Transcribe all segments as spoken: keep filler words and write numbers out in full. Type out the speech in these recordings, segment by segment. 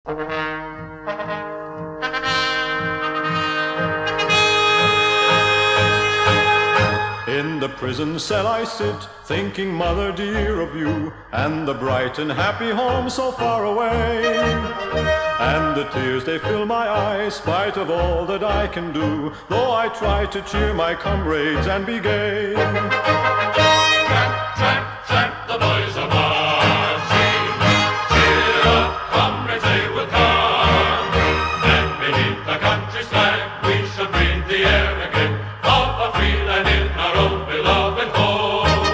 In the prison cell I sit, thinking, mother dear, of you, and the bright and happy home so far away. And the tears, they fill my eyes, spite of all that I can do, though I try to cheer my comrades and be gay. Tramp, tramp, tramp, the boys are marching. Cheer up, comrades, they will come. And beneath the country's flag we shall breathe the air again of a free land in our own beloved home.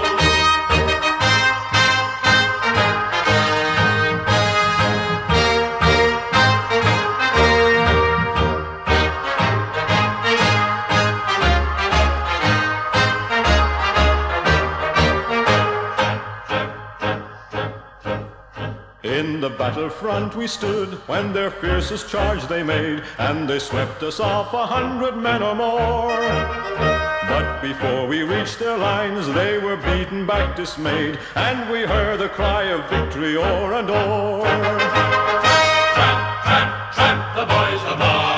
In the battlefront we stood when their fiercest charge they made, and they swept us off a hundred men or more. But before we reached their lines they were beaten back dismayed, and we heard the cry of victory o'er and o'er. Tramp, tramp, tramp, the boys are marching.